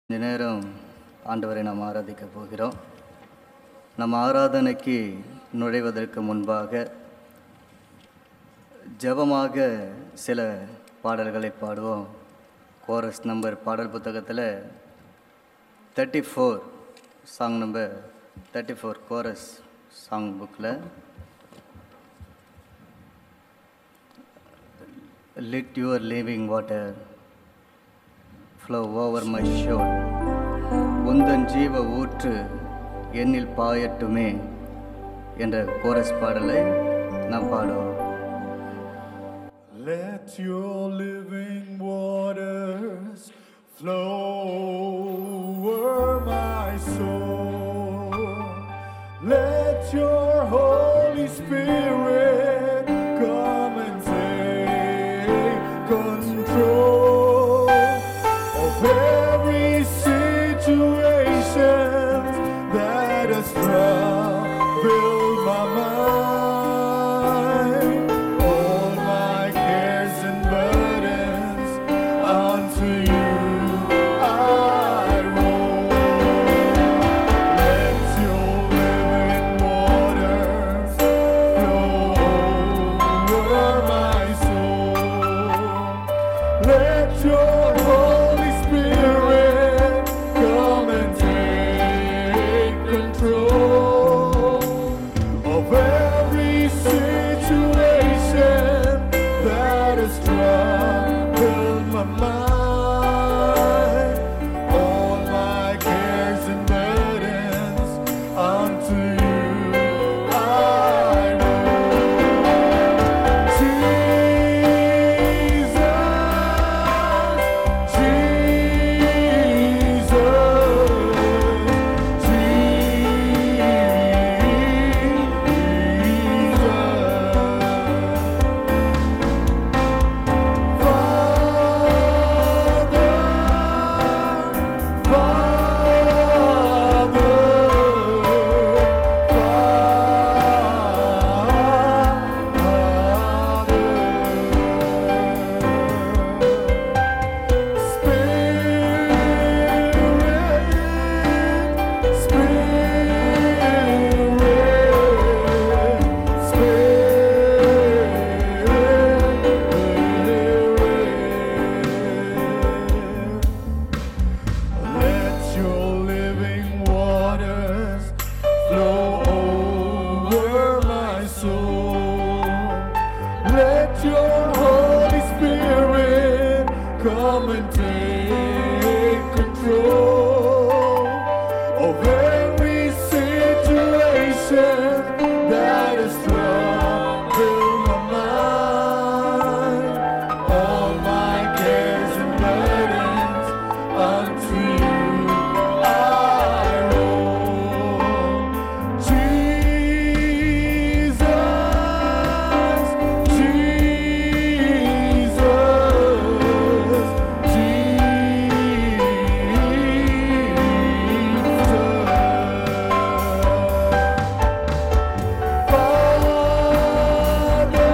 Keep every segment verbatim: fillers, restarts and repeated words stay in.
இந்த நேரம் ஆண்டவரை நாம் ஆராதிக்க போகிறோம். நம் ஆராதனைக்கு நுழைவதற்கு முன்பாக ஜெபமாக சில பாடல்களை பாடுவோம். கோரஸ் நம்பர் பாடல் புத்தகத்தில் thirty four song number thirty four chorus song புக்கில் lit your living water flow over my shore. உந்தன் ஜீவ ஊற்று என்னில் பாயட்டுமே என்ற கோரஸ் பாடலை நாம் பாடுவோம். Let your living waters flow over my soul. Let your Holy Spirit come and take control of every situation that has troubled my mind. All my cares and burdens unto you I roll. Let your living waters flow over my soul. Let your Holy Spirit come and take control of every situation that has troubled my mind. All my cares and burdens unto you I roll. Jesus, let your living waters flow over my soul. Let your Holy Spirit come and take control of every situation that is troubled my mind. All my cares and burdens unto you I roll. Jesus, Jesus, Jesus. Father,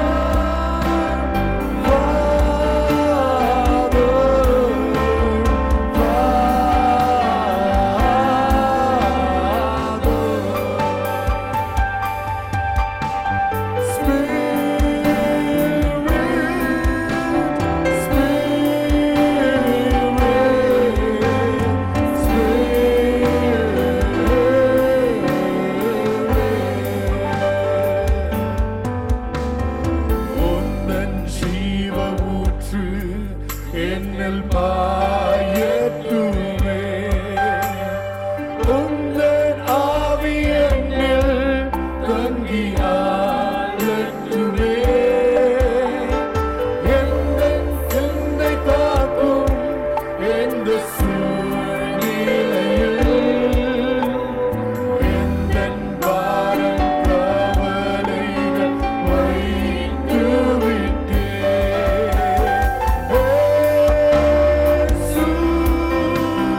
உந்தன் ஜீவ ஊற்று என்னில் பாயட்டுமே. உந்தன் ஆவி என்னில் தங்கி ஆளட்டுமே. எந்தன் சிந்தை காக்கும் எந்த சூழ்நிலையில் எந்தன் பாரம் கவலைகள் வைத்து விட்டேன். இயேசு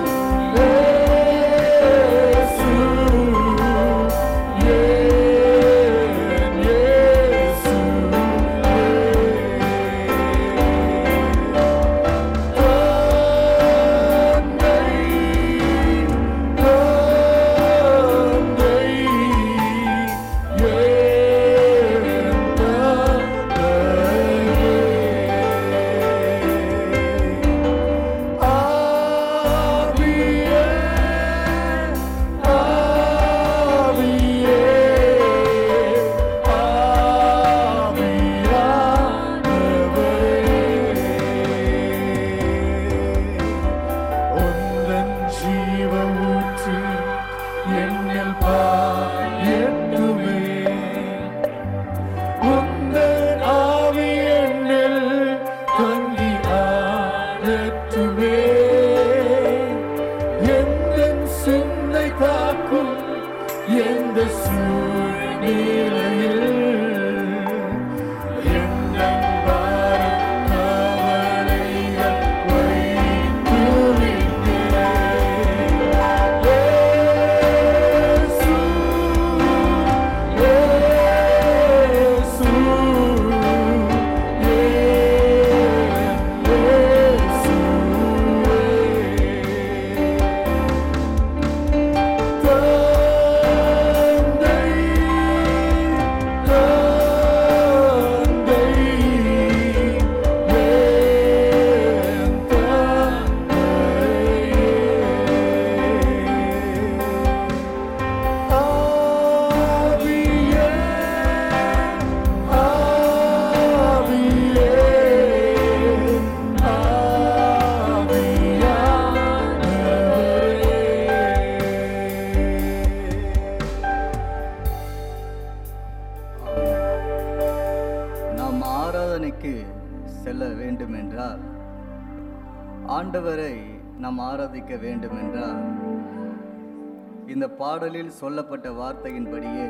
ஆண்டவரை நாம் ஆராதிக்க வேண்டும் என்றால் இந்த பாடலில் சொல்லப்பட்ட வார்த்தையின்படியே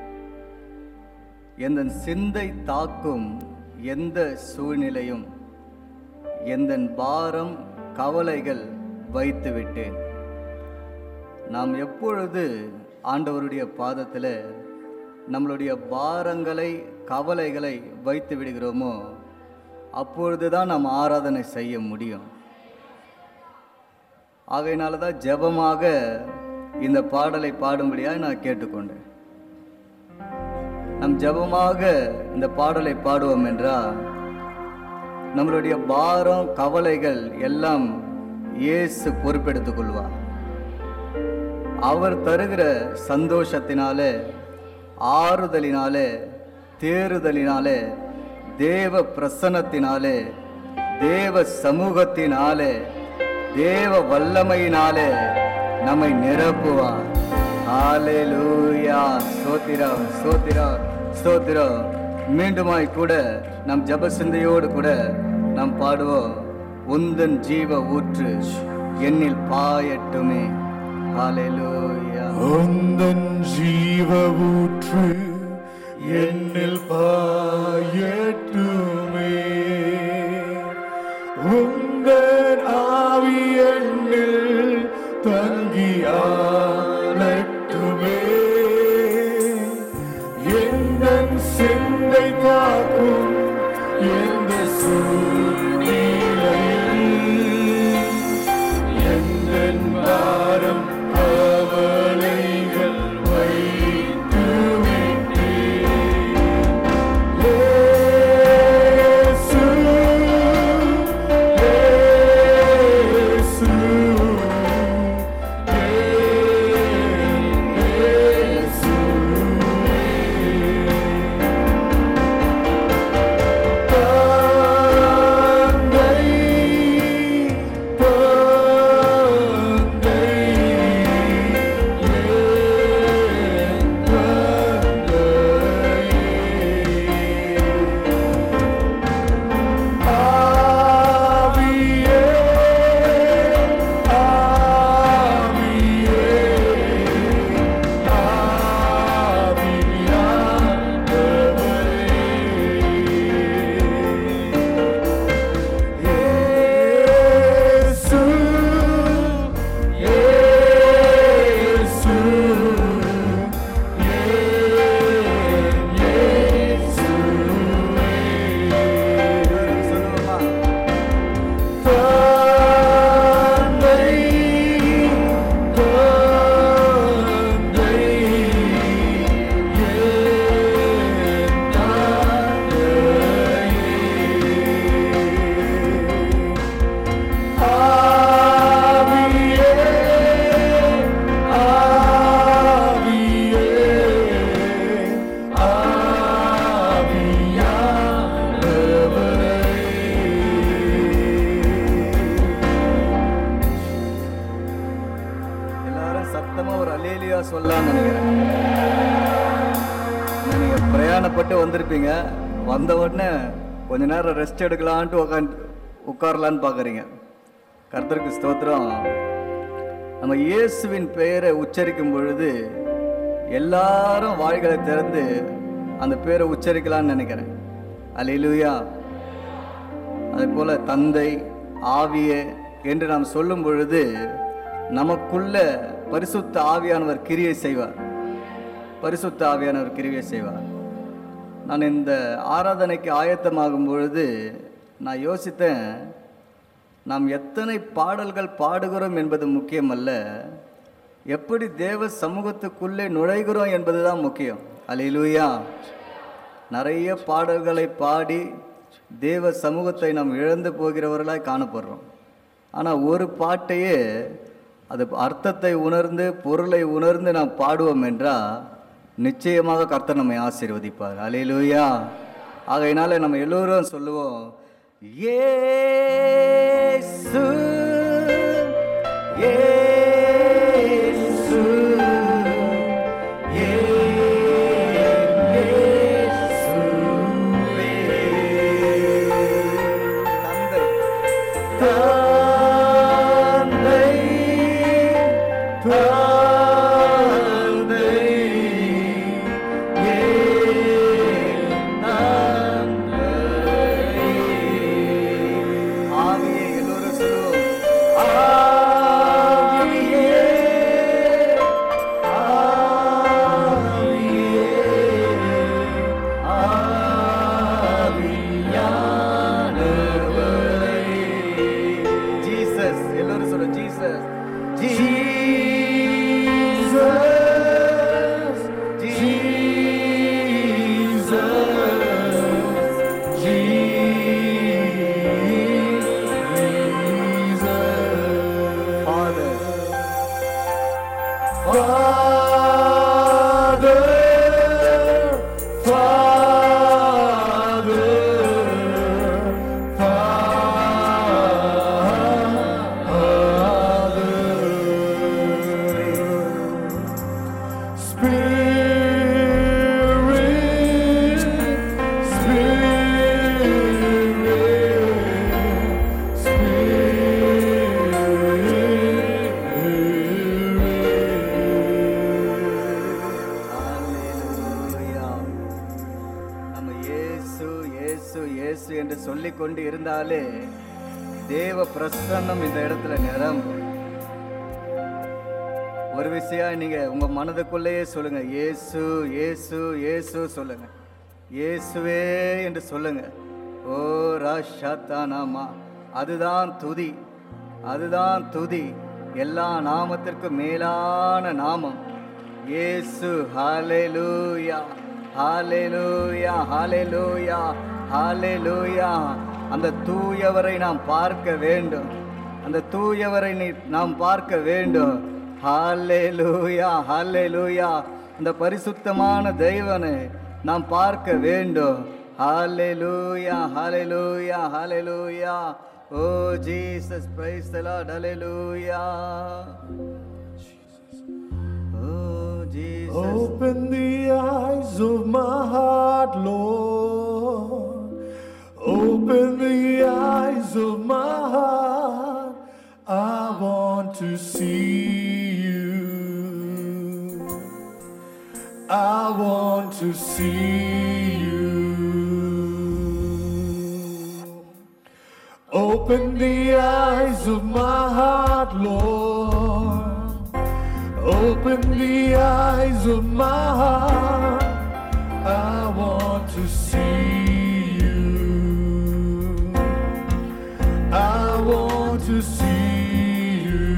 எந்த சிந்தை தாக்கும் எந்த சூழ்நிலையும் எந்த பாரம் கவலைகள் வைத்து விட்டேன். நாம் எப்பொழுது ஆண்டவருடைய பாதத்தில் நம்மளுடைய பாரங்களை கவலைகளை வைத்து விடுகிறோமோ அப்பொழுது தான் நாம் ஆராதனை செய்ய முடியும். ஆகையினால தான் ஜெபமாக இந்த பாடலை பாடும்படியாக நான் கேட்டுக்கொண்டேன். நம் ஜெபமாக இந்த பாடலை பாடுவோம் என்றால் நம்மளுடைய பாரம் கவலைகள் எல்லாம் இயேசு பொறுப்பெடுத்துக் கொள்வார். அவர் தருகிற சந்தோஷத்தினாலே, ஆறுதலினாலே, தேறுதலினாலே, தேவ பிரசன்னத்தினாலே, தேவ சமூகத்தினாலே, தேவ வல்லமையினாலே நம்மை நிரப்புவார். ஹல்லேலூயா. ஸ்தோத்திரம், ஸ்தோத்திரம், ஸ்தோத்திரம். மீண்டுமாய் கூட நம் ஜப சிந்தையோடு கூட நாம் பாடுவோம். உந்தன் ஜீவ ஊற்று என்னில் பாயட்டுமே. ஹல்லேலூயா. உந்தன் ஜீவ ஊற்று என்னில் பாயட்டுமே. உந்தன் ஆவி என்னில் தங்கி ஆளட்டுமே. எந்தன் சிந்தை காக்கும் எந்த சூழ்நிலையில் எந்தன் பாரம் கவலைகள் வைத்து விட்டேன். இயேசு, இயேசு, சொல்லலாம்னு நினைக்கிறேன். நீங்கள் பிரயாணப்பட்டு வந்திருப்பீங்க. வந்த உடனே கொஞ்ச நேரம் ரெஸ்ட் எடுக்கலான்ட்டு உட்காந்து உட்காரலான்னு பார்க்குறீங்க. கர்த்தருக்கு ஸ்தோத்திரம். நம்ம இயேசுவின் பெயரை உச்சரிக்கும் பொழுது எல்லாரும் வாய்களை திறந்து அந்த பேரை உச்சரிக்கலான்னு நினைக்கிறேன். அல்லேலூயா. அதே போல் தந்தை, ஆவியே என்று நாம் சொல்லும் பொழுது நமக்குள்ள பரிசுத்த ஆவியானவர் கிரியை செய்வார். பரிசுத்த ஆவியானவர் கிரியை செய்வார். நான் இந்த ஆராதனைக்கு ஆயத்தமாகும் பொழுது நான் யோசித்தேன், நாம் எத்தனை பாடல்கள் பாடுகிறோம் என்பது முக்கியமல்ல, எப்படி தேவ சமூகத்துக்குள்ளே நுழைகிறோம் என்பது தான் முக்கியம். அல்லேலூயா. நிறைய பாடல்களை பாடி தேவ சமூகத்தை நாம் இழந்து போகிறவர்களாய் காணப்படுறோம். ஆனால் ஒரு பாட்டையே அது அர்த்தத்தை உணர்ந்து பொருளை உணர்ந்து நாம் பாடுவோம் என்றால் நிச்சயமாக கர்த்தர் நம்மை ஆசீர்வதிப்பார். அல்லேலூயா. ஆகையினால நம்ம எல்லோரும் சொல்லுவோம், இயேசு இயேசு இயேசுவே. தந்தை ஆவியே ஆவியே ஆவியானவரே. ஜீசஸ், எல்லாரும் சொல்ல Jesus. Jesus, Jesus, Jesus. Father, Father, Father, Spirit, Hallelujah. நம்ம இயேசு இயேசு இயேசு என்று சொல்லிக் கொண்டு இருந்தாலே தேவ பிரசன்னம் இந்த இடத்துல நிரம்பும். ஒரு விஷயம் நீங்க உங்க மனதுக்குள்ளேயே சொல்லுங்க, இயேசு இயேசு இயேசு சொல்லுங்க, இயேசுவே என்று சொல்லுங்க. ஓ ராஷாத்தானாமா, அதுதான் துதி, அதுதான் துதி. எல்லா நாமத்திற்கும் மேலான நாமம் இயேசு. ஹalleluya ஹalleluya ஹalleluya ஹalleluya. அந்த தூயவரை நாம் பார்க்க வேண்டும், அந்த தூயவரை நீ- நாம் பார்க்க வேண்டும். ஹalleluya ஹalleluya. அந்த பரிசுத்தமான தெய்வனை நாம் பார்க்க வேண்டும். ஹalleluya ஹalleluya ஹalleluya. Oh Jesus, praise the Lord. ஹalleluya. Oh Jesus. open the eyes of my heart, Lord. Open the eyes of my heart. I want to see you. I want to see you. Open the eyes of my heart, Lord. Open the eyes of my heart. I want to see you. I want to see you.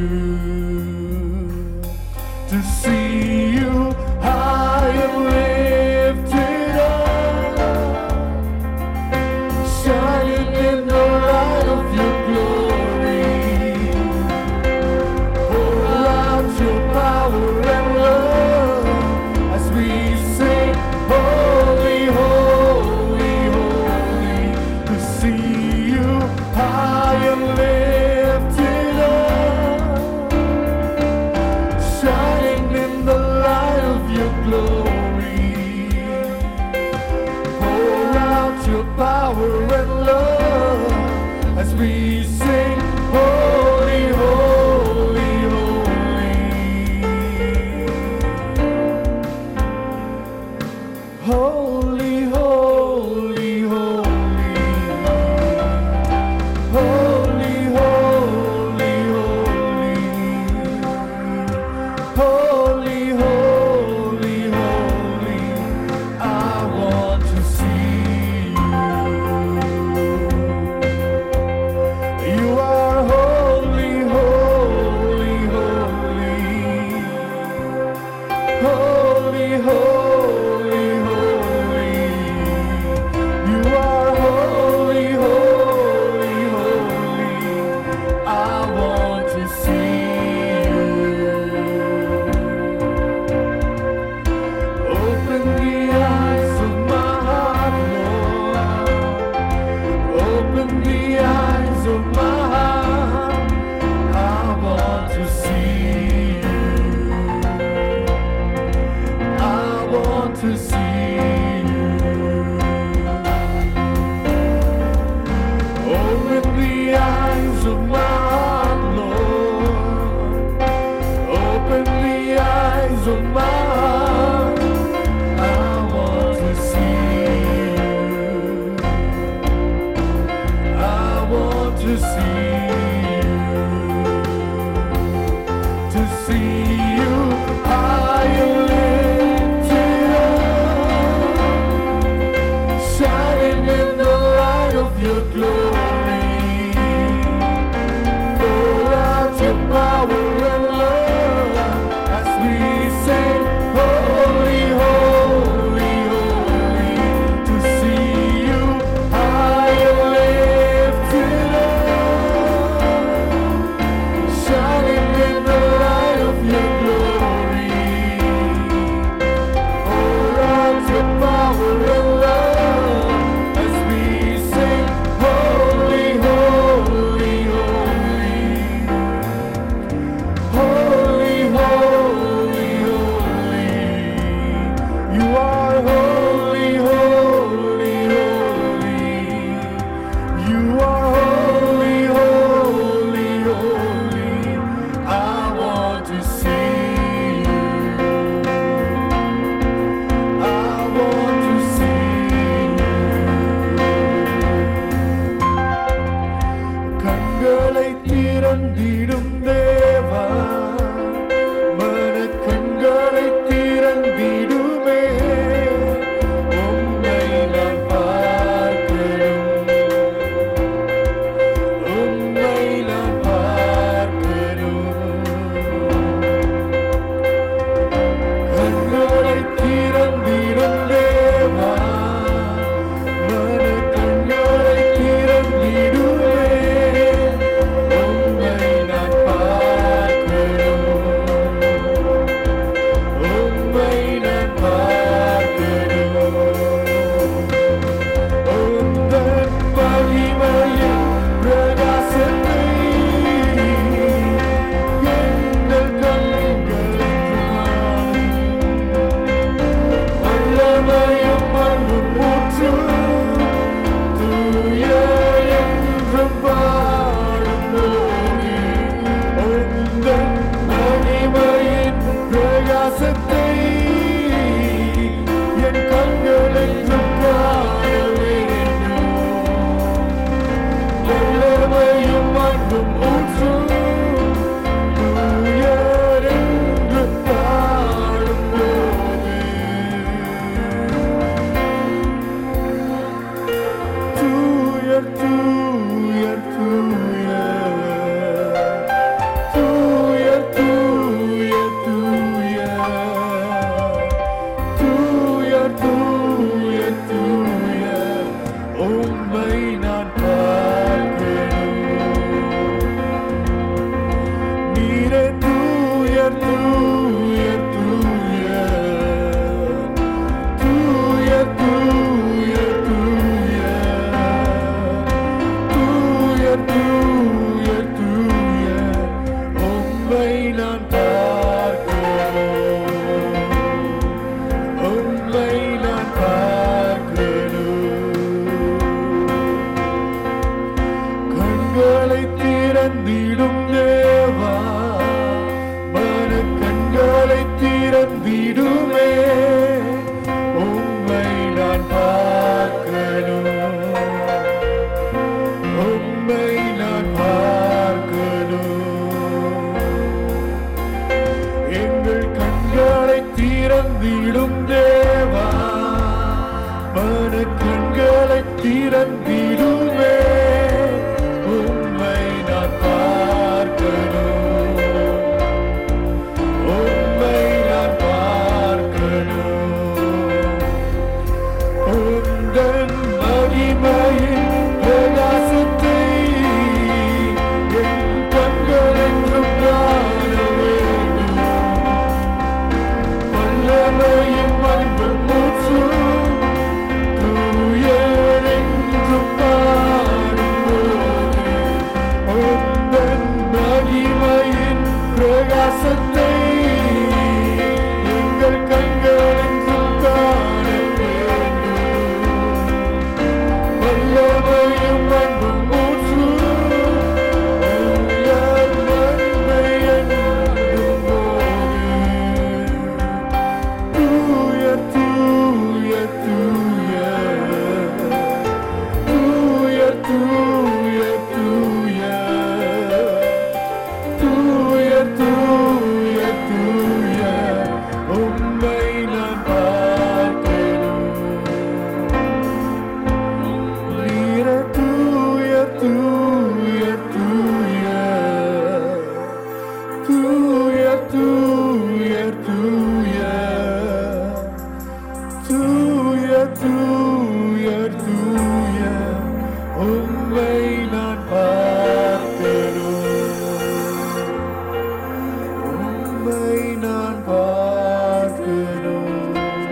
To see you high and lifted up, shining in the light of your glory. Pour out your power and love as we sing, holy, holy, holy. To see you high and lifted திறந்திடும் தேவா, மனக்கண்களை திறந்திடுமே, உம்மை நான் பார்க்கணும், உம்மை நான் பார்க்கணும். கண்களை திறந்திடும் தேவா, மனக்கண்களை திறந்திடுமே, உம்மை நான் பார்க்கணும், உம்மை நான் பார்க்கணும். உந்தன் மகிமையின் பிரகாசத்தை எங்கள் கண்களுக்கு வல்லமையும் அன்பும் ஊற்றும் தூய என்றும் பாடும்போது, உந்தன் மகிமையின் பிரகாசத்தை என் கண்களென்றும் காண வேண்டும். வல்லமையும் அன்பும் ஊற்றும் தூய என்று பாடும்போது, தூயர் தூயர் தூயர் தூயர் தூயர் தூயர் தூயர் தூயர் உம்மை நான் பார்க்கணும். நீரே தூயர் தூயர் தூயர் தூயர் தூயர் தூயர் தூயர் தூயர் உம்மை நான் பார்க்கணும், உம்மை நான் பார்க்கணும். கண்களை திறந்திடும் தேவா, மனக்கண்களை திறந்திடுமே, உம்மை நான் பார்க்கணும், உம்மை நான் பார்க்கணும். எங்கள் கண்களை திறந்திடும் தேவா, மனக்கண்களை திறந்திடுமே, உம்மை நான் பார்க்கணும், உம்மை நான் பார்க்கணும். உந்தன் மகிமையின் பிரகாசத்தை என் கண்களென்றும் காண வேண்டும். வல்லமையும் அன்பும் ஊற்றும் தூயர் என்றும் பாடும்போது, உந்தன் மகிமையின் பிரகாசத்தை எங்கள் கண்களென்றும் காண வேண்டும். வல்லமையும் அன்பும் ஊற்றும் தூயர் நன்மை என்றும் போது, தூயர் தூயர் தூயர் தூயர் தூயர் தூயர் தூயர் தூயர் உம்மை நான் பார்க்கணும். நீரே தூயர் தூயர் தூயர் தூயர் தூயர் தூயர் தூயர் தூயர் உம்மை நான் பார்க்கணும், உம்மை நான் பார்க்கணும்.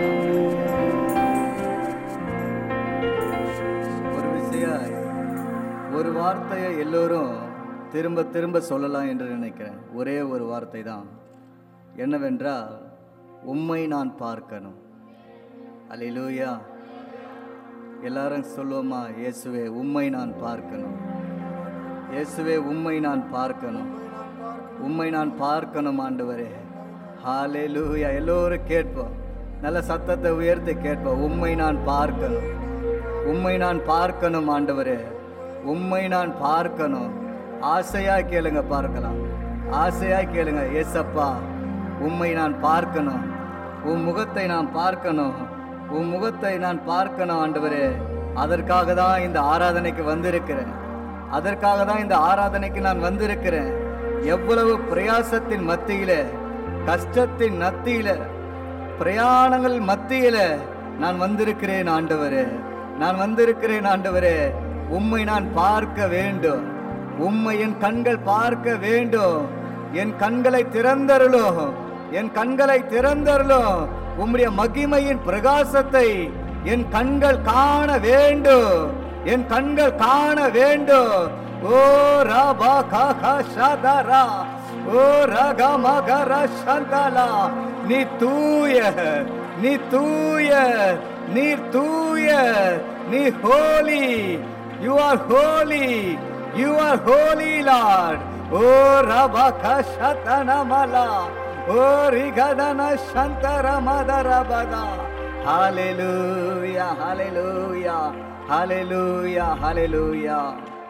ஒரு விஷயம், ஒரு வார்த்தையை எல்லோரும் திரும்ப திரும்ப சொல்லலாம் என்று நினைக்கிறேன். ஒரே ஒரு வார்த்தை தான். என்னவென்றால், உம்மை நான் பார்க்கணும். அல்லேலூயா. எல்லாரும் சொல்லுவோமா? இயேசுவே உம்மை நான் பார்க்கணும், இயேசுவே உம்மை நான் பார்க்கணும், உம்மை நான் பார்க்கணும் ஆண்டவரே. ஹல்லேலூயா. எல்லோரும் கேட்போம், நல்ல சத்தத்தை உயர்த்தி கேட்போம். உம்மை நான் பார்க்கணும், உம்மை நான் பார்க்கணும் ஆண்டவரே, உம்மை நான் பார்க்கணும், ஆசையா கேளுங்க, பார்க்கலாம். ஆசையா கேளுங்க. ஏசப்பா, உம்மை நான் பார்க்கணும், உன் முகத்தை நான் பார்க்கணும், உன் முகத்தை நான் பார்க்கணும் ஆண்டவரே. அதற்காக தான் இந்த ஆராதனைக்கு வந்திருக்கிறேன். அதற்காக தான் இந்த ஆராதனைக்கு நான் வந்திருக்கிறேன். எவ்வளவு பிரயாசத்தின் மத்தியில, கஷ்டத்தின் மத்தியில, பிரயாணங்கள் மத்தியில நான் வந்திருக்கிறேன் ஆண்டவரே. நான் வந்திருக்கிறேன் ஆண்டவரே. உம்மை நான் பார்க்க வேண்டும். உம்மை என் கண்கள் பார்க்க வேண்டும். என் கண்களை திறந்தருளும், என் கண்களை திறந்தருளும். உம்முடைய மகிமையின் பிரகாசத்தை என் கண்கள் காண வேண்டும். என் கண்கள் காண வேண்டும். ஓ ராபா காகா ஷாதாரா, ஓ ரகா மகரா சந்தாலா. நீ தூய, நீ தூய, நீ தூய, நீ holy. You are holy, you are holy lord. ஓ ரபா கஷதனா மலா, ஓ ரிகதனா சந்தர மதரபதா. ஹalleluya, ஹalleluya, ஹalleluya, ஹalleluya.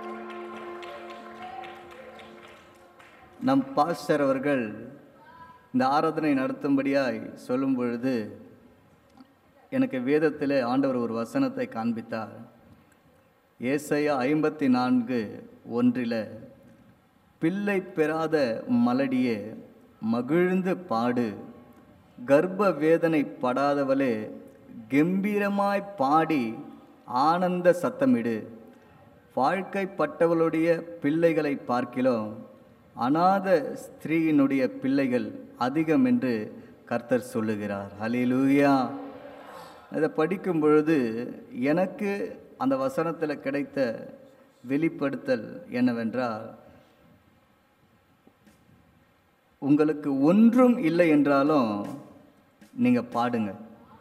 நம் பாஸ்டர் அவர்கள் இந்த ஆராதனை நடத்தும்படியாய் சொல்லும் பொழுது எனக்கு வேதத்தில் ஆண்டவர் ஒரு வசனத்தை காண்பித்தார். ஏசாயா ஐம்பத்தி நான்கு ஒன்றில், பிள்ளை பெறாத மலடியே மகிழ்ந்து பாடு, கர்ப்ப வேதனை படாதவளே கம்பீரமாய் பாடி ஆனந்த சத்தமிடு. வாழ்க்கைப்பட்டவளுடைய பிள்ளைகளை பார்க்கிலும் அநாத ஸ்திரீயினுடைய பிள்ளைகள் அதிகம் என்று கர்த்தர் சொல்லுகிறார். ஹல்லேலூயா. இதை படிக்கும் பொழுது எனக்கு அந்த வசனத்தில் கிடைத்த வெளிப்படுத்தல் என்னவென்றால், உங்களுக்கு ஒன்றும் இல்லை என்றாலும் நீங்கள் பாடுங்க,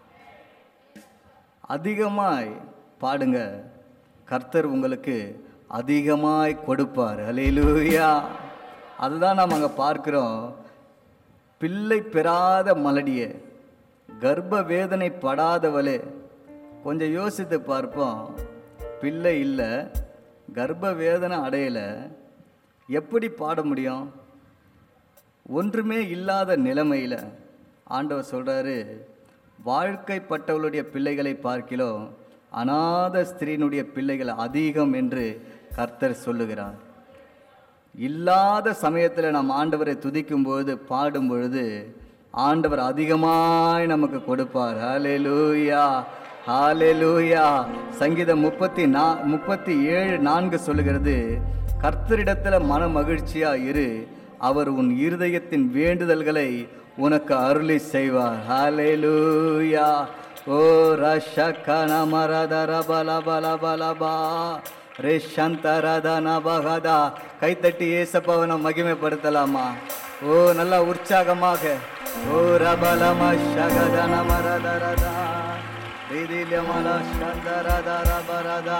அதிகமாய் பாடுங்க, கர்த்தர் உங்களுக்கு அதிகமாய் கொடுப்பார். ஹல்லேலூயா. அதுதான் நாம் அங்கே பார்க்கிறோம். பிள்ளை பெறாத மலடியே, கர்ப்ப வேதனை படாதவளே. கொஞ்சம் யோசித்து பார்ப்போம். பிள்ளை இல்லை, கர்ப்ப வேதனை அடையலை, எப்படி பாட முடியும்? ஒன்றுமே இல்லாத நிலைமையில் ஆண்டவர் சொல்கிறாரு, வாழ்க்கைப்பட்டவளுடைய பிள்ளைகளை பார்க்கிலும் அநாத ஸ்திரீனுடைய பிள்ளைகள் அதிகம் என்று கர்த்தர் சொல்லுகிறார். இல்லாத சமயத்தில் நாம் ஆண்டவரை துதிக்கும் பொழுது, பாடும் பொழுது ஆண்டவர் அதிகமாய் நமக்கு கொடுப்பார். ஹல்லேலூயா, ஹல்லேலூயா. சங்கீதம் முப்பத்தி நா முப்பத்தி ஏழு நான்கு சொல்லுகிறது, கர்த்தரிடத்தில் மன மகிழ்ச்சியா இரு, அவர் உன் இருதயத்தின் வேண்டுதல்களை உனக்கு அருளி செய்வார். ஹல்லேலூயா. ஓ ரஷக்கன மரதர பல பல பலபா ரே சந்தரதன பகதா. கைத்தட்டி ஏசப்பாவை மகிமைப்படுத்தலாமா? ஓ நல்லா உற்சாகமாக. ஓ ரபலம ஷகதன மரதரதா ரிதிலமல சந்தரதர பரதா.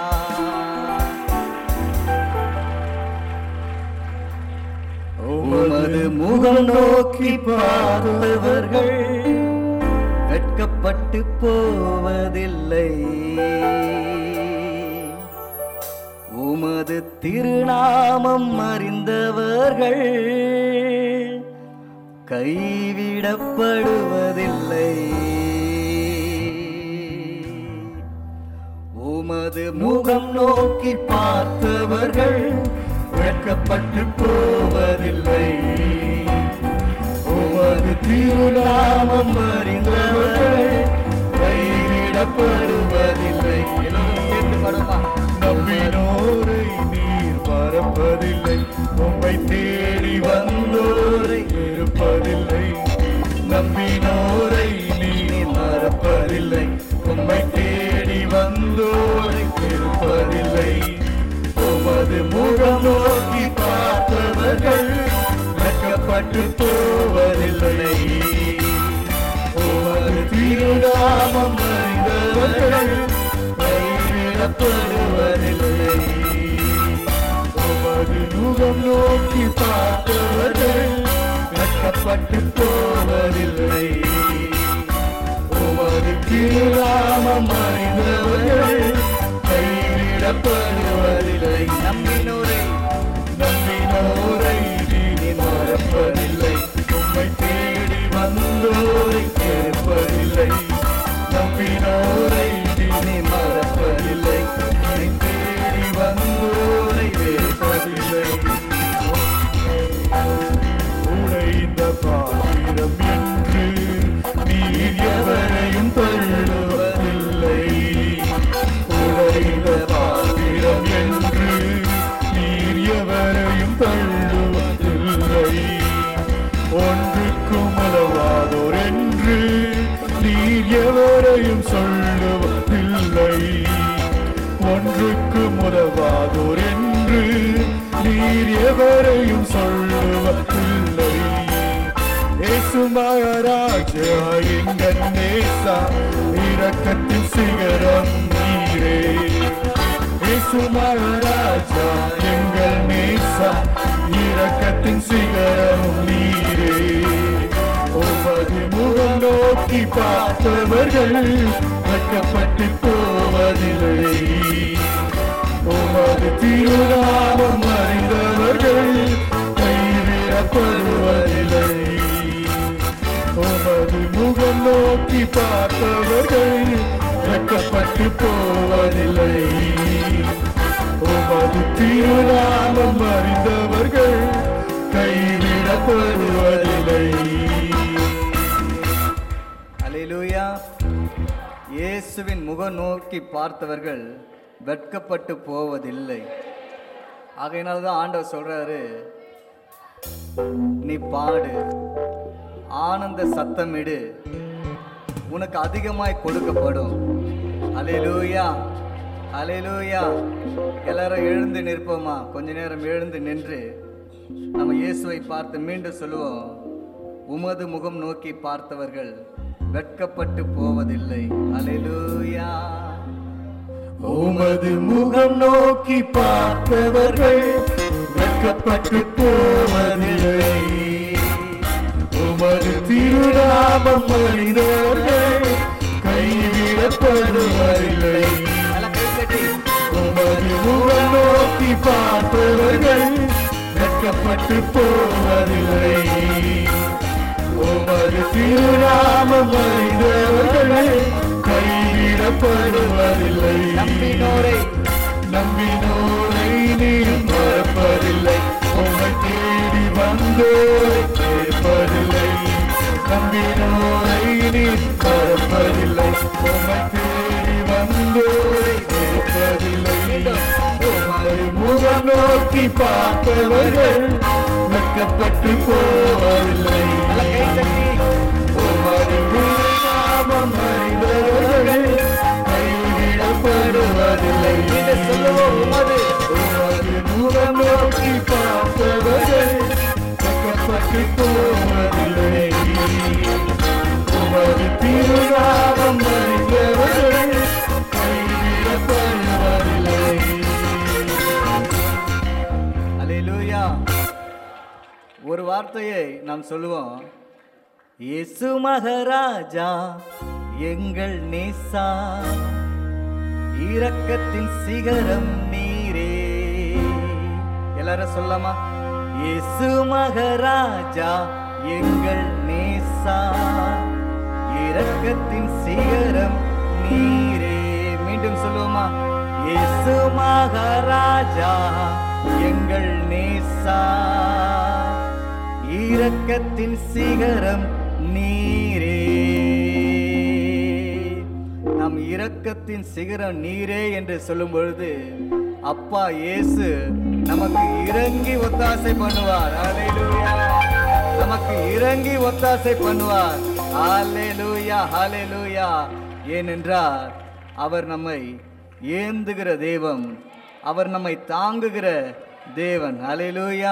உமது முகம் நோக்கி பார்த்தவர்கள் வெட்கப்பட்டு போவதில்லை. உமது திருநாமம் அறிந்தவர்கள் கைவிடப்படுவதில்லை. உமது முகம் நோக்கி பார்த்தவர்கள் வெட்கப்பட்டு போவதில்லை. உமது திருநாமம் அறிந்தவர்கள் கைவிடப்படுவதில்லை. நம்பினோரை நீர் மறப்பதில்லை, உம்மை தேடி வந்தோரை வெறுப்பதில்லை. நம்பினோரை நீர் மறப்பதில்லை, உம்மை தேடி வந்தோரை வெறுப்பதில்லை. உமது முகம் நோக்கி பார்த்தவர்கள் வெட்கப்பட்டு போவதில்லை. உமது திருநாமம் அறிந்தவர்கள் கைவிடப்படுவதில்லை. உமது முகம் நோக்கி பார்த்தவர்கள் வெட்கப்பட்டு போவதில்லை. உமது திருநாமம் அறிந்தவர்கள் கைவிடப்படுவதில்லை. நம்பினோரை நம்பி மகாராஜா எங்கள் நேசா இரக்கத்தின் சிகரம் நீரே. இயேசு மகாராஜா எங்கள் நேசா இரக்கத்தின் சிகரம் நீரே. உமது முகம் நோக்கி பார்த்தவர்கள் வெட்கப்பட்டு போவதில்லை. உமது திருநாமம் அறிந்தவர்கள் கைவிடப்படுவதில்லை. உமது முகம் நோக்கி பார்த்தவர்கள் வெட்கப்பட்டு போவதில்லை. உமது திருநாமம் அறிந்தவர்கள் கைவிடப்படுவதில்லை. அல்லேலூயா. இயேசுவின் முகம் நோக்கி பார்த்தவர்கள் வெட்கப்பட்டு போவதில்லை. ஆகையினால தான் ஆண்டவர் சொல்றாரு, நீ பாடு, ஆனந்த சத்தமிடு, உனக்கு அதிகமாய் கொடுக்கப்படும். அல்லேலூயா, அல்லேலூயா. எல்லாரும் எழுந்து நிற்போமா? கொஞ்ச நேரம் எழுந்து நின்று நம்ம இயேசுவை பார்த்து மீண்டும் சொல்லுவோம், உமது முகம் நோக்கி பார்த்தவர்கள் வெட்கப்பட்டு போவதில்லை. அல்லேலூயா. உமது முகம் நோக்கி பார்த்தவர்கள் வெட்கப்பட்டு போவதில்லை. உமது திருநாமம் அறிந்தவர்கள் கைவிடப்படுவதில்லை. உமது முகம் நோக்கி பார்த்தவர்கள் வெட்கப்பட்டு போவதில்லை. உமது திருநாமம் அறிந்தவர்கள் கைவிடப்படுவதில்லை. நம்பினோரை நம்பினோரை நீர் மறப்பதில்லை. உம்மை தேடி வந்தோரை கேட்பதில்லை. நம்பினோரை நீர் மறப்பதில்லை. உம்மை தேடி வந்தோரை கேட்பதில்லை. உம்மை முகம் நோக்கி பார்த்தவர்கள் வெட்கப்பட்டு போவதில்லை. உமது நாமம் அறிந்தவர்கள் கைவிடப்படுவதில்லை. உமது முகம் நோக்கி பார்த்தவர்கள் வெட்கப்பட்டு போவதில்லை. உமது திருநாமம் அறிந்தவர்கள் கைவிடப்படுவதில்லை. அல்லேலூயா. ஒரு வார்த்தையை நாம் சொல்லுவோம், இயேசு மகாராஜா எங்கள் நேசா இரக்கத்தின் சிகரம் நீரே. எல்லாரும் சொல்லலாமா? இயேசு மகாராஜா எங்கள் நேசா இரக்கத்தின் சிகரம் நீரே. மீண்டும் சொல்லுவோமா? இயேசு மகாராஜா எங்கள் நேசா இரக்கத்தின் சிகரம் நீரே. நாம் இரக்கத்தின் சிகரம் நீரே என்று சொல்லும் பொழுது அப்பா இயேசு நமக்கு இறங்கி ஒத்தாசை பண்ணுவார். அல்லேலூயா. நமக்கு இறங்கி ஒத்தாசை பண்ணுவார். அல்லேலூயா, அல்லேலூயா. ஏனென்றால் அவர் நம்மை ஏந்துகிற தேவன், அவர் நம்மை தாங்குகிற தேவன். அல்லேலூயா.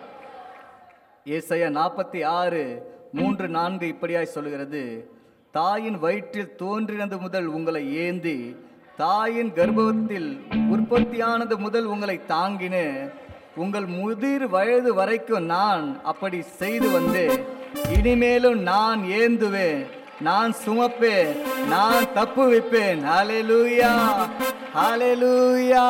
ஏசாயா நாற்பத்தி ஆறு மூன்று நான்கு இப்படியாய் சொல்கிறது, தாயின் வயிற்றில் தோன்றினது முதல் உங்களை ஏந்தி, தாயின் கர்ப்பத்தில் உற்பத்தியானது முதல் உங்களை தாங்கின, உங்கள் முதிர் வயது வரைக்கும் நான் அப்படி செய்து வந்தேன். இனிமேலும் நான் ஏந்துவேன், நான் சுமப்பேன், நான் தப்பு வைப்பேன். ஹல்லேலூயா, ஹல்லேலூயா.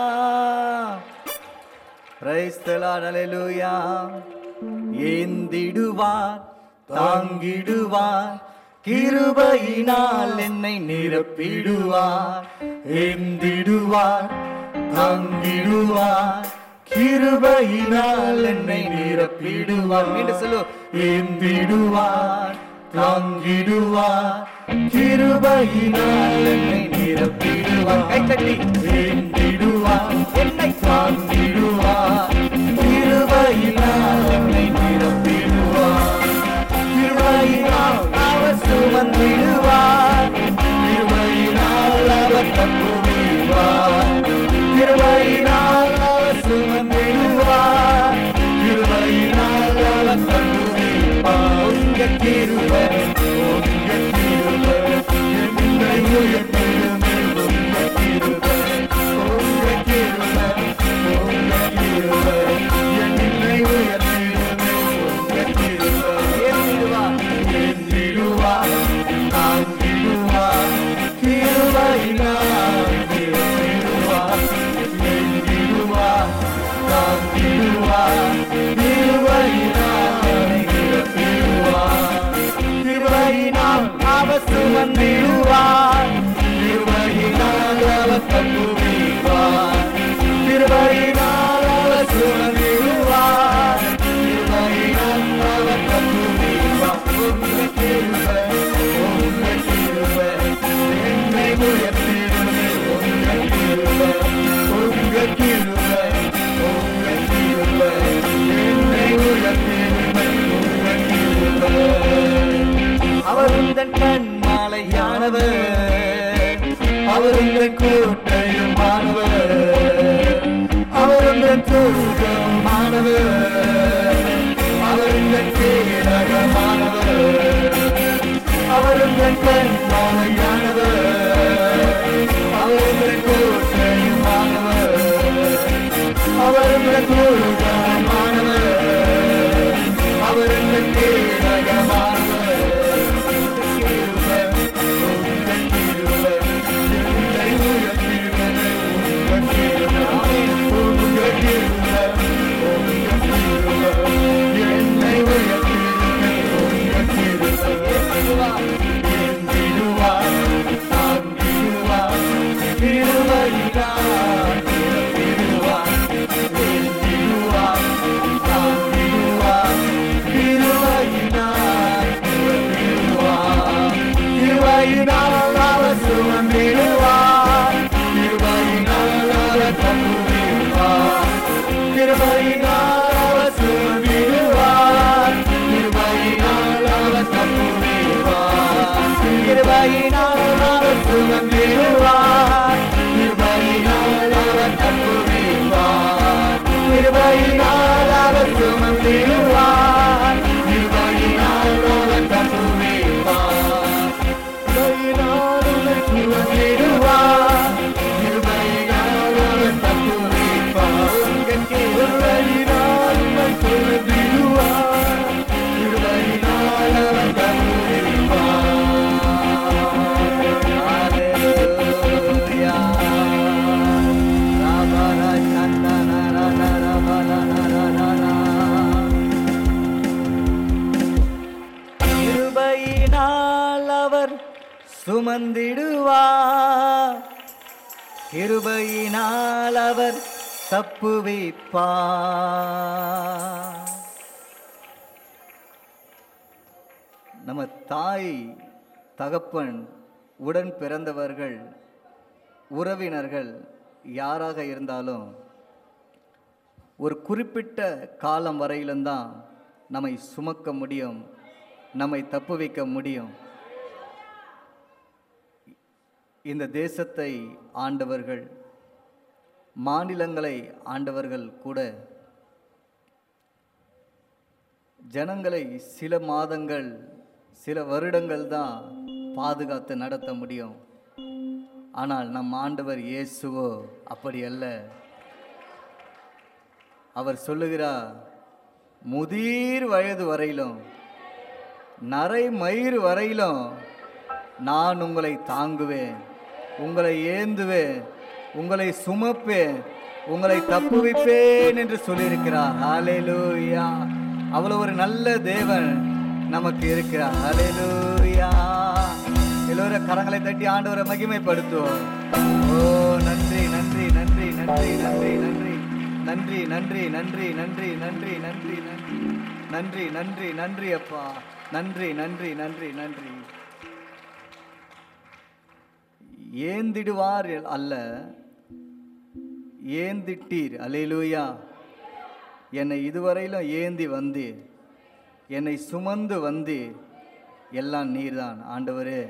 Praise the Lord. ஹல்லேலூயா. ஏந்திடுவார், தாங்கிடுவார், கிருபையினால் என்னை நிரப்பிடுவார். ஏந்திடுவார், தாங்கிடுவார், கிருபையினால் என்னை நிரப்பிடுவார். மீண்டும் சொல்லு. ஏந்திடுவார், தாங்கிடுவார், கிருபையினால் என்னை நிரப்பிடுவார். கைத்தட்டி. ஏந்திடுவார், என்னை தாங்கிடுவார், கிருபையினால் என்னை நிரப்பிடுவார். கிருபையினால் அவர் சுமந்திடுவார், கிருபையினால் அவர் தப்புவிப்பார். கிருபையினால் அவர் சுமந்திடுவார், கிருபையினால் அவர் தப்புவிப்பார். உங்க கிருபை சுமந்திடுவார். கிருபையினால் அவர் தப்புவிப்பார். கிருபையினால் அவர் சுமந்திடுவார். கிருபையினால் அவர் தப்புவிப்பார். உங்க கிருபை, உங்க கிருபை என்னை உயர்த்திடுமே. உங்க கிருபை, உங்க கிருபை, உங்க கிருபை என்னை உயர்த்திடுமே. உங்க கிருபை. அவர் உந்தன் கண்மாலையானவர், அவர் உந்தன் கோட்டையுமானவர், அவர் உந்தன் துருகமானவர், அவர் உந்தன் கேடகமானவர், அவர் உந்தன் கண்மாலையானவர், அவர் உந்தன் கோட்டையுமானவர், அவர் உந்தன் துருகமானவர், அவர் உந்தன் கேடகமானவர். சுமந்திடுவார். கிருபையினால் அவர் தப்புவிப்பார். நம்ம தாய், தகப்பன், உடன் பிறந்தவர்கள், உறவினர்கள் யாராக இருந்தாலும் ஒரு குறிப்பிட்ட காலம் வரையிலும் தான் நம்மை சுமக்க முடியும், நம்மை தப்புவிக்க முடியும். இந்த தேசத்தை ஆண்டவர்கள், மாநிலங்களை ஆண்டவர்கள் கூட ஜனங்களை சில மாதங்கள், சில வருடங்கள் தான் பாதுகாத்து நடத்த முடியும். ஆனால் நம் ஆண்டவர் இயேசுவோ அப்படி அல்ல. அவர் சொல்லுகிறார், முதிர் வயது வரையிலும், நரை மயிர் வரையிலும் நான் உங்களை தாங்குவேன், உங்களை ஏந்துவேன், உங்களை சுமப்பேன், உங்களை தப்புவிப்பேன் என்று சொல்லியிருக்கிறார். ஹல்லேலூயா. அவ்வளவு ஒரு நல்ல தேவன் நமக்கு இருக்கிறார். ஹல்லேலூயா. எல்லோரும் கரங்களை தட்டி ஆண்டவரை மகிமைப்படுத்துவோம். ஓ நன்றி நன்றி நன்றி நன்றி நன்றி நன்றி நன்றி நன்றி நன்றி நன்றி நன்றி நன்றி நன்றி நன்றி நன்றி நன்றி அப்பா, நன்றி நன்றி நன்றி நன்றி. ஏந்திடுவார் அல்ல, ஏந்திட்டீர். அல்லேலூயா. என்னை இதுவரையிலும் ஏந்தி வந்து, என்னை சுமந்து வந்து, எல்லாம் நீர்தான் ஆண்டவரே.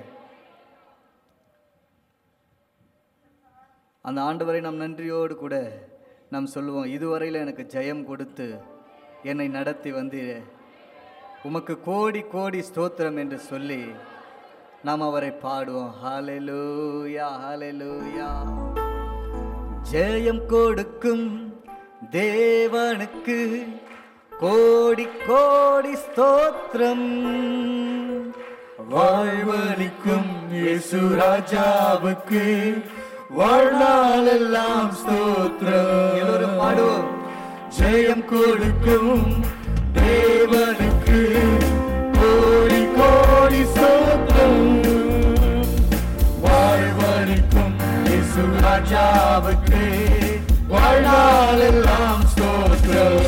அந்த ஆண்டவரை நாம் நன்றியோடு கூட நாம் சொல்லுவோம், இதுவரையில் எனக்கு ஜெயம் கொடுத்து என்னை நடத்தி வந்து உமக்கு கோடி கோடி ஸ்தோத்திரம் என்று சொல்லி நாம் அவரை பாடுவோம். ஹல்லேலூயா, ஹல்லேலூயா. ஜெயம் கொடுக்கும் தேவனுக்கு கோடி கோடி ஸ்தோத்திரம். வாழ்வளிக்கும் இயேசு ராஜாவுக்கு வாழ்நாளெல்லாம் ஸ்தோத்திரம். எல்லோரும் பாடுவோம். ஜெயம் கொடுக்கும் தேவனுக்கு கோடி கோடி ஸ்தோத்திரம். ராஜாவுக்கு வாழ்நாளெல்லாம் ஸ்தோத்திரம்.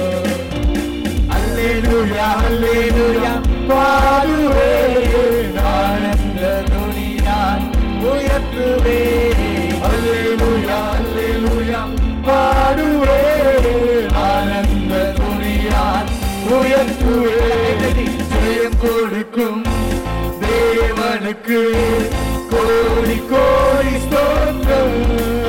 அல்லேலூயா அல்லேலூயா பாடுவேன், ஆனந்த துணியான் உயர்த்துவேன். அல்லேலூயா அல்லேலூயா பாடுவேன், ஆனந்த துணியான் உயர்த்துவேன். ஜெயம் கொடுக்கும் தேவனுக்கு கோடி கோடி ஸ்தோத்திரம்.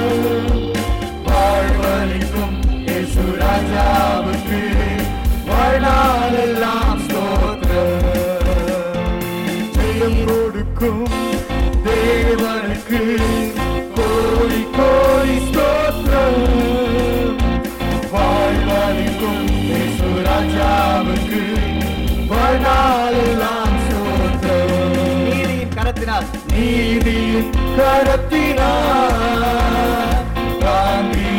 வாழ்வளிக்கும் இயேசு ராஜாவுக்கு வாழ்நாளெல்லாம் ஸ்தோத்திரம். ஜெயம் கொடுக்கும் தேவனுக்கு கோடி கோடி ஸ்தோத்திரம். வாழ்வளிக்கும் இயேசு ராஜாவுக்கு வாழ்நாளெல்லாம் ஸ்தோத்திரம். நீதியின் கரத்தினால் நீதியின் கரத்தினால் தாங்கி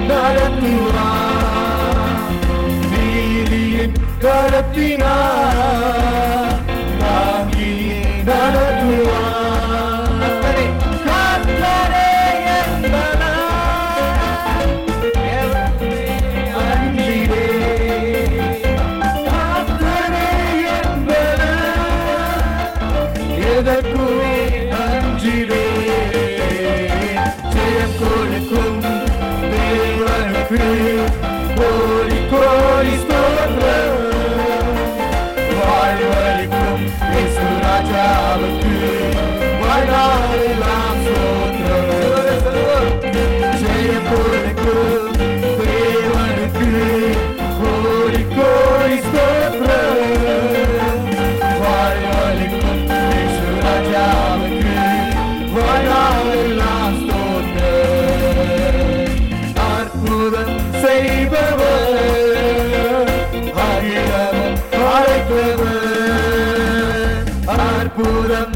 நடத்துவார். நீதியின் கரத்தினால் தாங்கி நடத்துவார். கர்த்தரே, கர்த்தரே என் பலன், அன்பிலே. கர்த்தரே என் பலன், எதற்குமே அஞ்சிலே. ஜெயம் கொடுக்கும் தேவனுக்கு கோடி கோடி ஸ்தோத்திரம். வாழ்வளிக்கும் இயேசு ராஜாவுக்கு வாழ்நாளெல்லாம் ஸ்தோத்திரம். ஜெயம் கொடுக்கும் தேவனுக்கு கோடி கோடி ஸ்தோத்திரம். வாழ்வளிக்கும் இயேசு ராஜாவுக்கு வாழ்நாளெல்லாம் ஸ்தோத்திரம். அற்புதம் செய்பவர், அகிலமும் படைத்தவர். அற்புதம்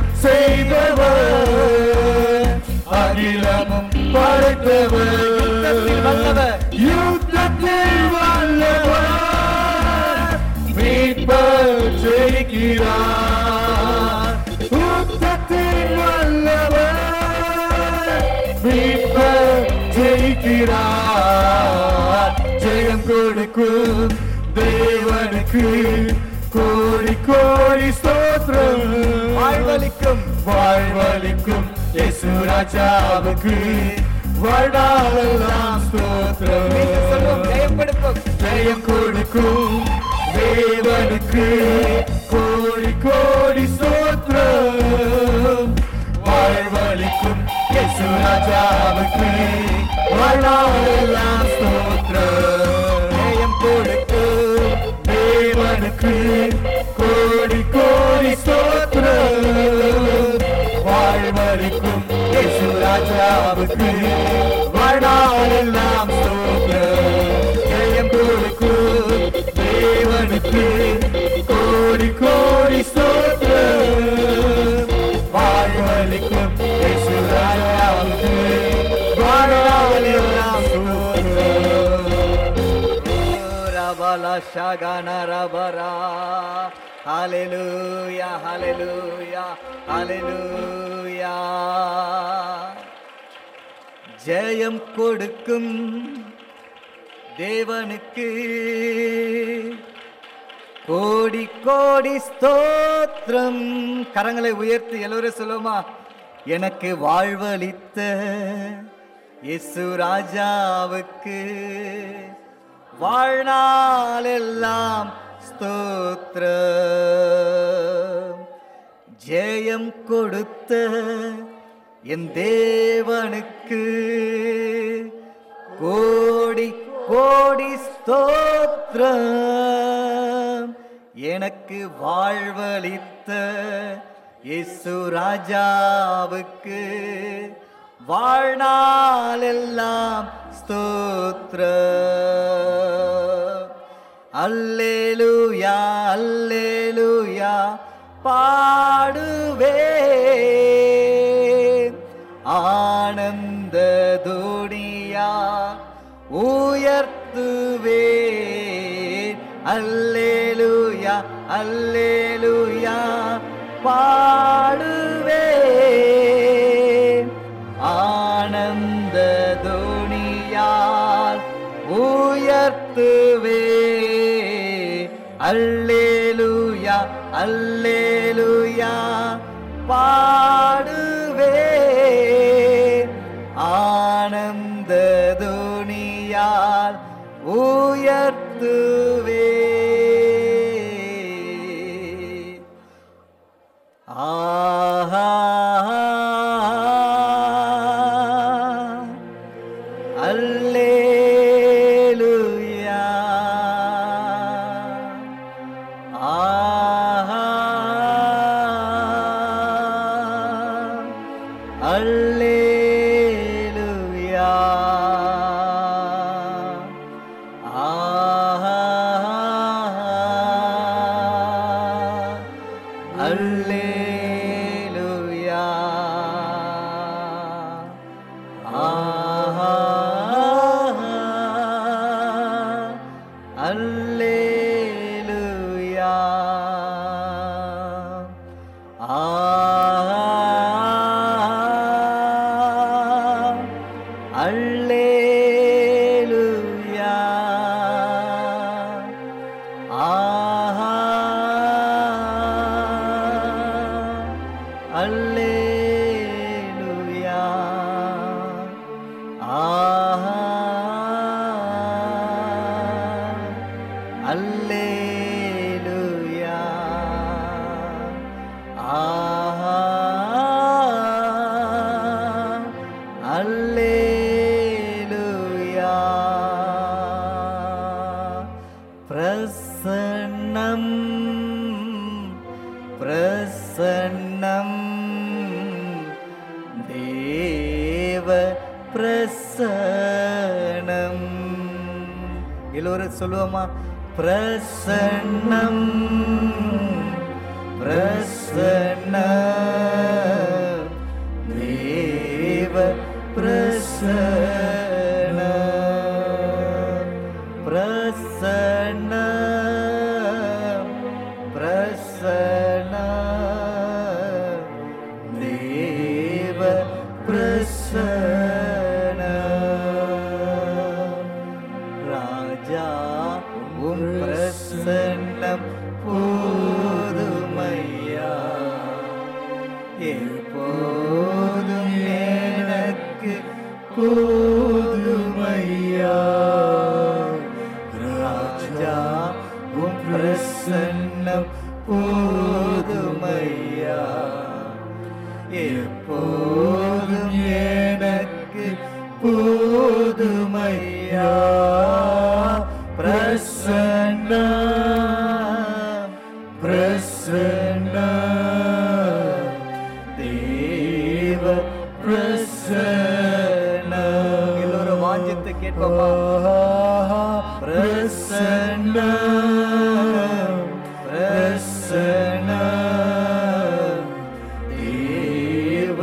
செய்பவர், அகிலமும் படைத்தவர். வல்லவர், யுத்தத்தில் வல்லவர், மீட்பர் ஜெயிக்கிறார். யுத்தத்தில் வல்லவர், மீட்பர் ஜெயிக்கிறார். ஜெயம் கொடுக்கும் தேவனுக்கு கோடி கோடி ஸ்தோத்திரம். வாழ்வளிக்கும் வாழ்வளிக்கும் இயேசு ராஜாவுக்கு வாழ்நாளெல்லாம் ஸ்தோத்திரம். நீங்கள் சொல்லும் ஜெயம் கொடுக்கும் ஜெயம் கொடுக்கும் தேவனுக்கு கோடி கோடி ஸ்தோத்திரம். வாழ்வளிக்கும் இயேசு ராஜாவுக்கு வாழ்நாளெல்லாம் ஸ்தோத்திரம். ஜெயம் கொடுக்கும் தேவனுக்கு கோடி கோடி ஸ்தோத்திரம். வாழ்வளிக்கும் இயேசு ராஜாவுக்கு வாழ்நாளெல்லாம் ஸ்தோத்திரம். ஜெயம் கொடுக்கும் தேவனுக்கு கோடி கோடி ஸ்தோத்திரம். வாழ்வளிக்கும் இயேசு ராஜாவுக்கு வாழ்நாளெல்லாம் ஸ்தோத்திரம். ரபலா ஷகன ரபரா. ஹalleluya ஹalleluya ஹalleluya. ஜெயம் கொடுக்கும் தேவனுக்கு கோடி கோடி ஸ்தோத்திரம். கரங்களை உயர்த்தி எல்லோரும் சொல்லுமா, எனக்கு வாழ்வளித்த இயேசு ராஜாவுக்கு வாழ்நாளெல்லாம் ஸ்தோத்திரம். ஜெயம் கொடுத்த என் தேவனுக்கு கோடி கோடி ஸ்தோத்திரம். எனக்கு வாழ்வளித்த இயேசு ராஜாவுக்கு வாழ்நாளெல்லாம் ஸ்தோத்திரம். அல்லேலூயா அல்லேலூயா பாடுவேன், ஆனந்த துணியா உயர்த்துவேன். அல்லேலூயா அல்லேலூயா பாடுவேன், ஆனந்த உயர்த்துவே. அல்லேலூயா அல்லேலூயா பாடுவே. ஆனந்த துனியால் உயர்த்துவே. ஆஹா அல்லேலூயா. ஆஹா அல்லேலூயா. ஆஹா அல்லேலூயா. ஆஹா அல்லேலூயா. ஆஹா அல்லேலூயா. ஆஹா அல்லேலூயா. ஆஹா அல்லேலூயா. ஆஹா அல்லேலூயா. பிரசன்னம் பிரசன்னம் தேவ பிரசன்னம். எல்லோரும் சொல்லுவோமா? பிரசன்னம் பிரசன்னம் தேவ பிரசன்னம். பிரசன்னம் பிரசன்னம் தேவ பிரசன்னம். ராஜா உம் பிரசன்னம் போதுமையா. எப்போதும் எனக்கு போதுமையா. ராஜா உம் பிரசன்னம் போதுமையா. எப்போதும் எனக்கு போதுமையா. பிரசன்னம் பிரசன்னம் தேவ பிரசன்னம். எல்லோரும் வாஞ்சித்து கேட்போமா? பிரசன்னம் பிரசன்னம் தேவ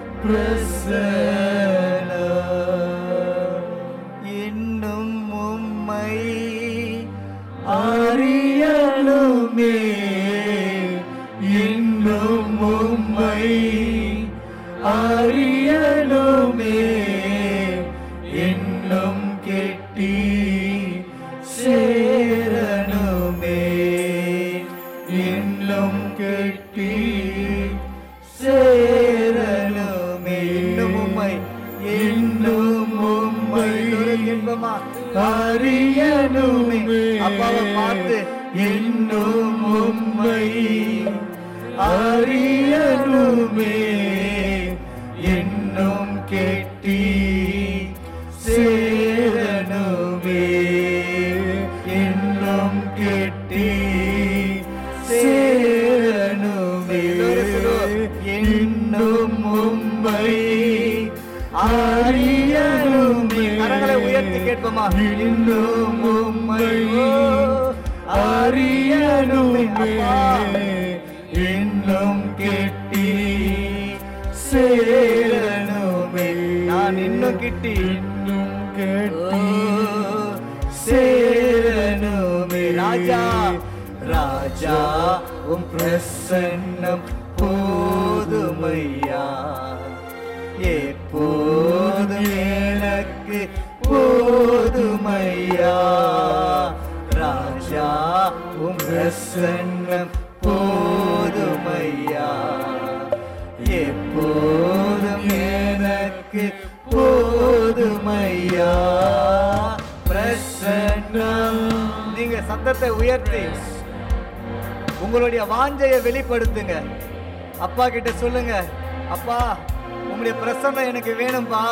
பிரசன்னம். இன்னும் உம்மை அறியணுமே. இன்னும் உம்மை அறியணுமே. இன்னும் கெட்டி சேரணுமே. இன்னும் கெட்டி சேரணுமே. இன்னும் உம்மை இன்னும் உம்மை என்பமா அறியணுமே. அப்பாவை பார்த்து இன்னும் உம்மை அறியணுமே. இன்னும் கெட்டி சேரணுமே. இன்னும் கெட்டி சேரணுமே. இன்னும் உம்மை அறியணுமே. கரங்களை உயர்த்தி கேட்போமா? இன்னும் உம்மை அறியணுமே. இன்னும் கெட்டி சேரணுமே. நான் இன்னும் கிட்டி இன்னும் கெட்டி சேரணுமே. ராஜா ராஜா உம் பிரசன்னம் போதுமையா. எப்போதும் எனக்கு போதுமையா ராஜா, உம் பிரசன்னம் போதுமையா, எப்போதும் எனக்கு போதுமையா பிரசன்னம். நீங்க சத்தத்தை உயர்த்தி உங்களுடைய வாஞ்சையை வெளிப்படுத்துங்க. அப்பா கிட்ட சொல்லுங்க, அப்பா உங்களுடைய பிரசன்னம் எனக்கு வேணும்பா.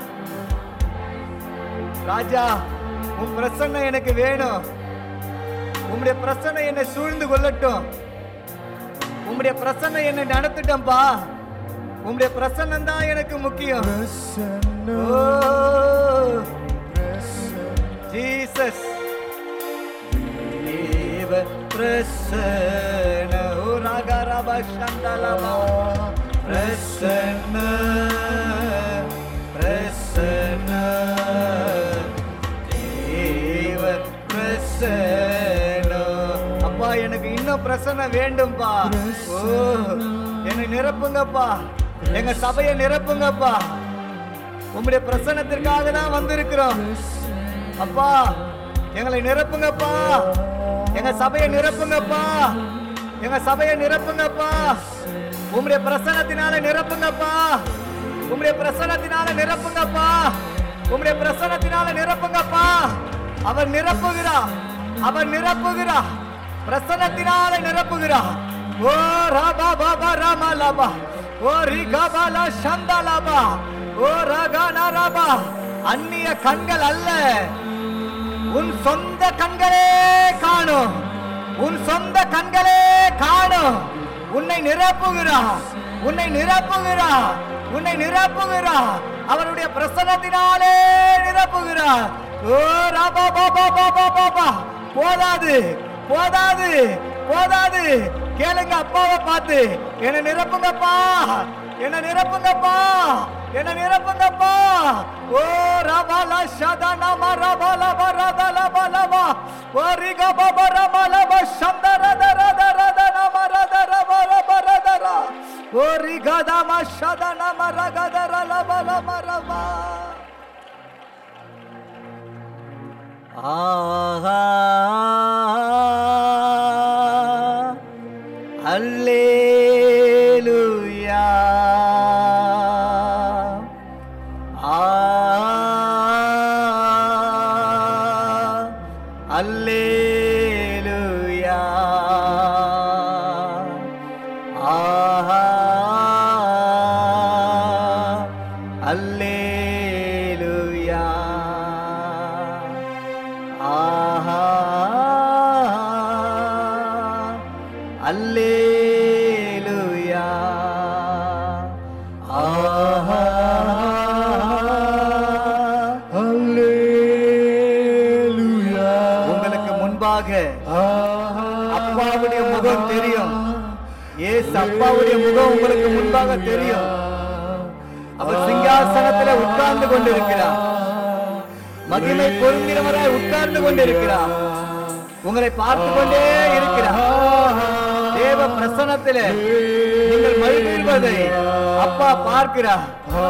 ராஜா, உன் பிரசன்னம் எனக்கு வேணும். உங்களுடைய பிரசன்னம் என்னை சூழ்ந்து கொள்ளட்டும். உங்களுடைய பிரசன்னம் என்னை நடத்திட்டம்பா. உங்களுடைய பிரசன்னம் தான் எனக்கு முக்கியம். ஜீசஸ் பிரசன்ன ஓ ராகரப சந்தலம பிரசன்ன பிரசன்ன தேவ பிரசன்ன. அப்பா எனக்கு இன்னும் பிரசன்ன வேண்டும்பா. ஓ என்னை நிரப்புங்கப்பா, எங்க சபையை நிரப்புங்கப்பா. உங்களுடைய பிரசன்னத்திற்காக தான் வந்திருக்கிறோம். அப்பா எங்களை நிரப்புங்கப்பா, எங்க சபையை நிரப்புங்கப்பா, எங்க சபையை நிரப்புங்கப்பா. உம்முடைய பிரசன்னத்தினால நிரப்புங்கப்பா, உம்முடைய பிரசன்னத்தினால நிரப்புங்கப்பா, உம்முடைய பிரசன்னத்தினால நிரப்புங்கப்பா. அவர் நிரப்புகிறார், அவர் நிரப்புகிறார், பிரசன்னத்தினால நிரப்புகிறார். ஓ ராபா பாபா ராமா லாபா, ஓ ரிகாபாலா சந்தாலாபா, ஓ ரகானா ராபா. அந்நிய கண்கள் அல்ல, உன் சொந்த கண்களே காணும், உன் சொந்த கண்களே காணும். உன்னை நிரப்புகிறா, உன்னை நிரப்புகிறா, உன்னை நிரப்புகிறா. அவருடைய பிரசன்னத்தினாலே நிரப்புகிறா. ஓ ராபா பாபா பாபா பாபா. போதாது, போதாது, போதாது. கேளுங்க அப்பாவை பார்த்து, என்னை நிரப்புங்கப்பா, என்னை நிரப்புங்கப்பா, என்னை நிரப்புங்கப்பா. ஓ ரபாலா ஷதனா மரபாலா பரதலா பலவா, ஓ ரிகா பாபா ரபாலா சந்தரத ரத ரத நமரத ரபாலா பரதர, ஓ ரிகா தமா ஷதனா மரகதர லபலா மரபா. ஆஹா அல்லேலூயா, ஆ அல்லேலூயா, ஆஹா அல்லேலூயா, ஆஹா அல்லேலூயா, ஆஹா அல்லேலூயா. உங்களுக்கு முன்பாக அப்பாவுடைய முகம் தெரியும். ஏசு அப்பாவுடைய முகம் உங்களுக்கு முன்பாக தெரியும். அவர் சிங்காசனத்தில் உட்கார்ந்து கொண்டிருக்கிறார், மகிமை பொருந்தினவராய் உட்கார்ந்து கொண்டிருக்கிறார், உங்களை பார்த்து கொண்டே இருக்கிறார். தேவ பிரசன்னத்திலே நீங்கள் மகிழ்வதை அப்பா பார்க்கிறார்.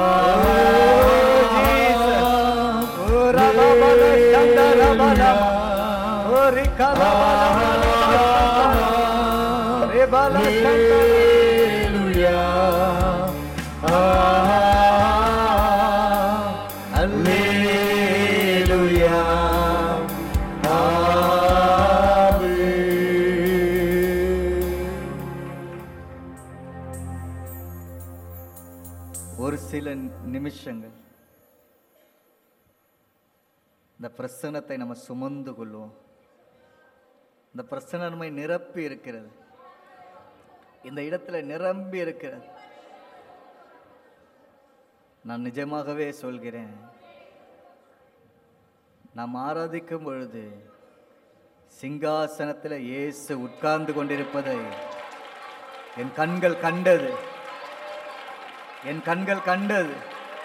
ஒரு சில நிமிஷங்கள் இந்த பிரசன்னத்தை நம்ம சுமந்து கொள்வோம். இந்த பிரசன்னம் நம்மை நிரப்பி இருக்கிறது, இந்த இடத்துல நிரம்பி இருக்கிறது. நான் நிஜமாகவே சொல்கிறேன், நாம் ஆராதிக்கும் பொழுது சிங்காசனத்தில் இயேசு உட்கார்ந்து கொண்டிருப்பதை என் கண்கள் கண்டது, என் கண்கள் கண்டது.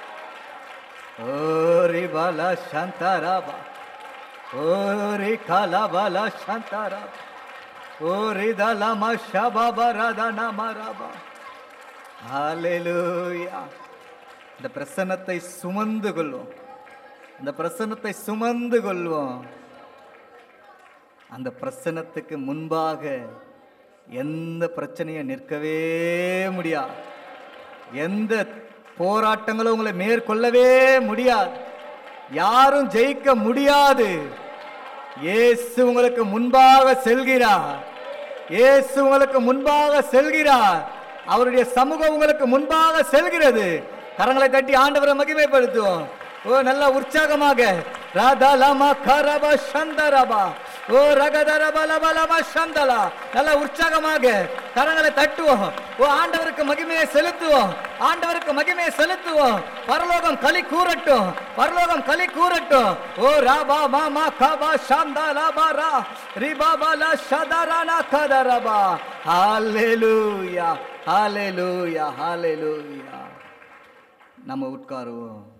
ஓரி பாலா சாந்தாராபா, ஓரி காலாபாலா சாந்தாராபா, ஓரி தலமா ஷபாபா ராதனா மராபா. ஹல்லேலூயா. இந்த பிரசன்னத்தை சுமந்து கொள்வோம், அந்த பிரசன்னத்தை சுமந்து கொள்வோம். அந்த பிரசன்னத்துக்கு முன்பாக எந்த பிரச்சனையும் நிற்கவே முடியாது. எந்த போராட்டங்களும் உங்களை மேற்கொள்ளவே முடியாது. யாரும் ஜெயிக்க முடியாது. இயேசு உங்களுக்கு முன்பாக செல்கிறார். இயேசு உங்களுக்கு முன்பாக செல்கிறார். அவருடைய சமூகம் உங்களுக்கு முன்பாக செல்கிறது. கரங்களை தட்டி ஆண்டவரை மகிமைப்படுத்துவோம். ஓ நல்ல உற்சாகமாக ராதா லமா கரபா சந்தரபா ஓ ரகதரபா லபா லபா சந்தலா நல்ல உற்சாகமாக கரங்களை தட்டுவோம். ஓ ஆண்டவருக்கு மகிமையை செலுத்துவோம். ஆண்டவருக்கு மகிமையை செலுத்துவோம். பரலோகம் களி கூறட்டும். பரலோகம் களி கூறட்டும். ஓ ராபா மாமா கபா சந்தா லபா ரா ரிபா பலா ஷதரானா கதரபா. ஹalleluya ஹalleluya ஹalleluya. நம்ம உட்காருவோம்.